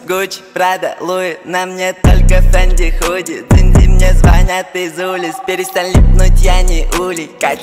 Гуччи, Прада, Луи, на мне только Фенди худи. Динди мне звонят из улиц, перестань липнуть, я не улей.